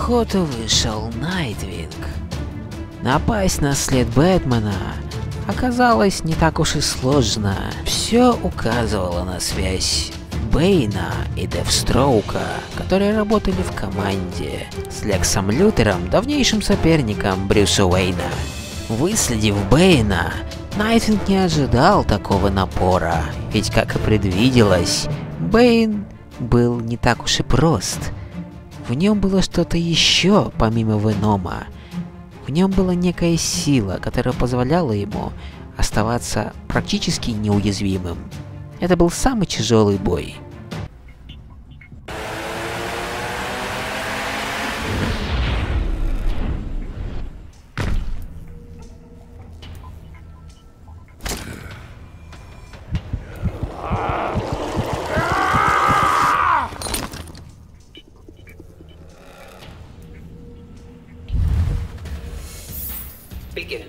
охоту вышел Найтвинг. Напасть на след Бэтмена оказалось не так уж и сложно. Все указывало на связь Бэйна и Девстроука, которые работали в команде с Лексом Лютером, давнейшим соперником Брюса Уэйна. Выследив Бэйна, Найтвинг не ожидал такого напора, ведь, как и предвиделось, Бэйн был не так уж и прост. В нем было что-то еще помимо Венома. В нем была некая сила, которая позволяла ему оставаться практически неуязвимым. Это был самый тяжелый бой. Begin.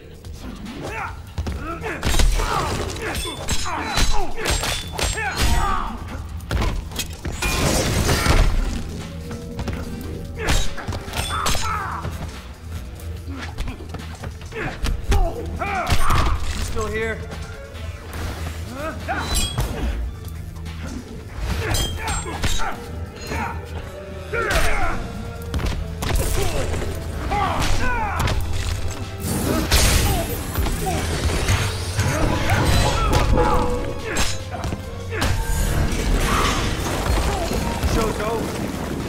Still here? Show's over.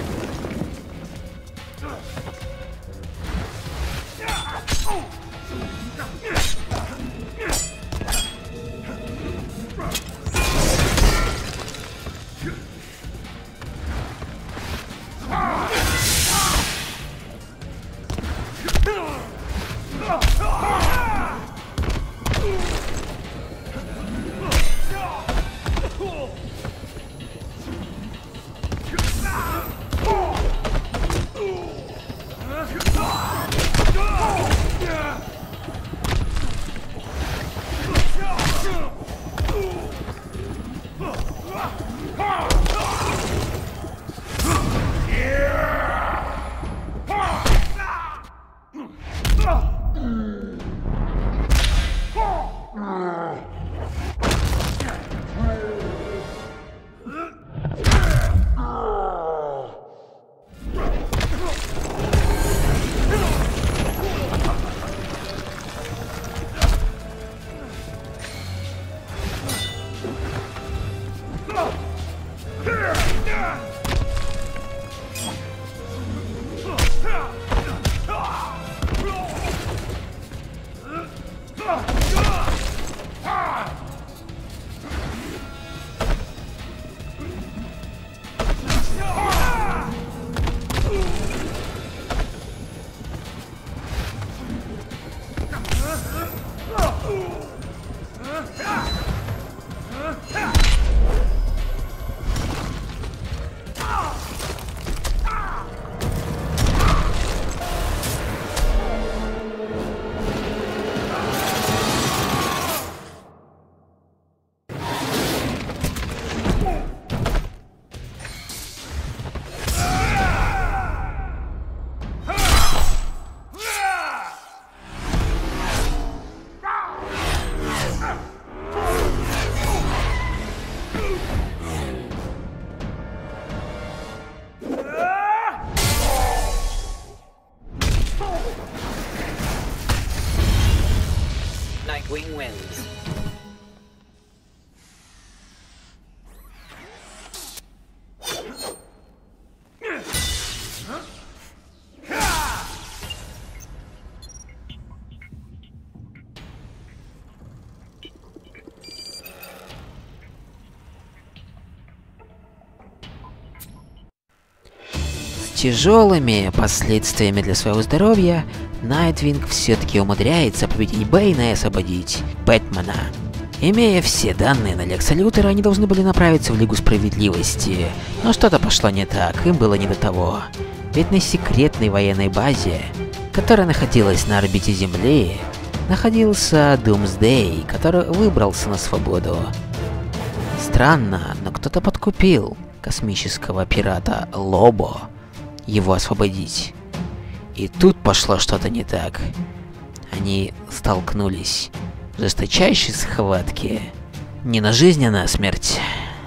Nightwing wins. С тяжелыми последствиями для своего здоровья Найтвинг все-таки умудряется победить Бэйна и освободить Бэтмена. Имея все данные на Лекса Лютера, они должны были направиться в Лигу Справедливости, но что-то пошло не так, им было не до того. Ведь на секретной военной базе, которая находилась на орбите Земли, находился Думсдей, который выбрался на свободу. Странно, но кто-то подкупил космического пирата Лобо его освободить. И тут пошло что-то не так. Они столкнулись в жесточайшей схватке. Не на жизнь, а на смерть.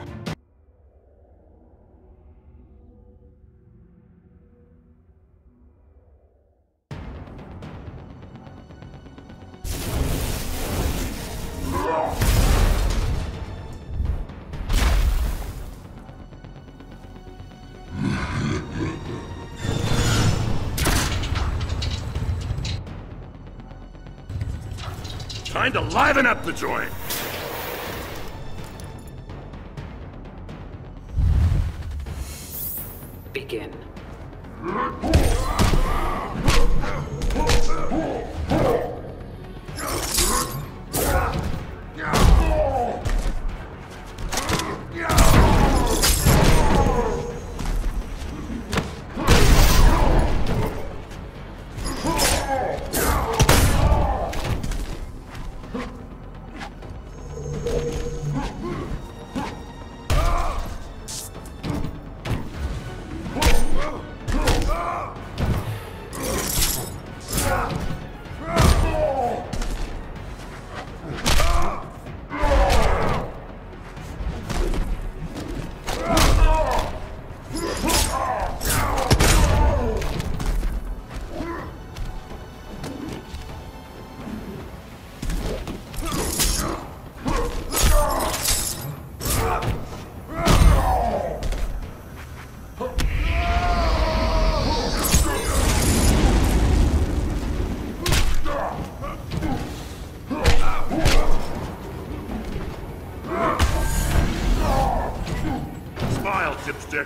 Time to liven up the joint. Begin. Smile, Dipstick.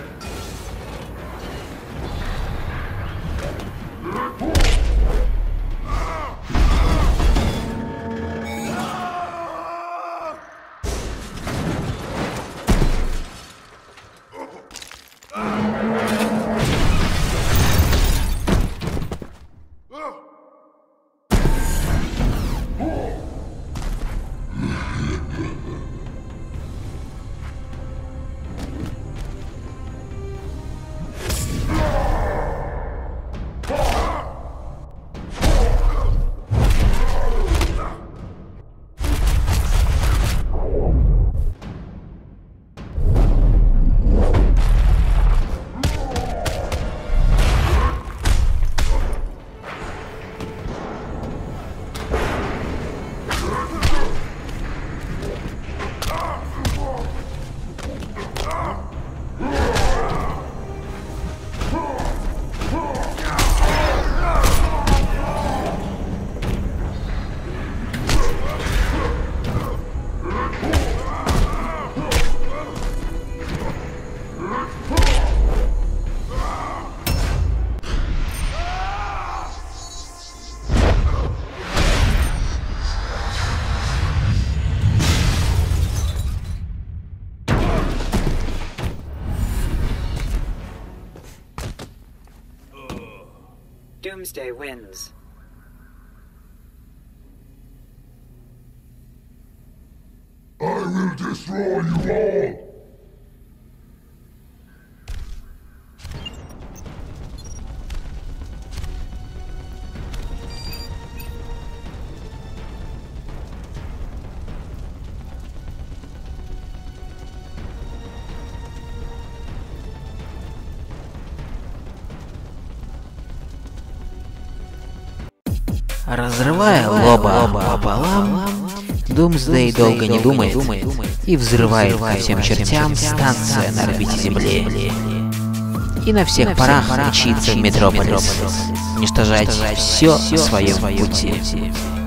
Doomsday wins. I will destroy you all! Разрывая Лоба пополам, Думсдей долго не думает и взрывает ко всем чертям станция на орбите Земли. И на всех парах мчится в Метрополис, уничтожать все на своем пути.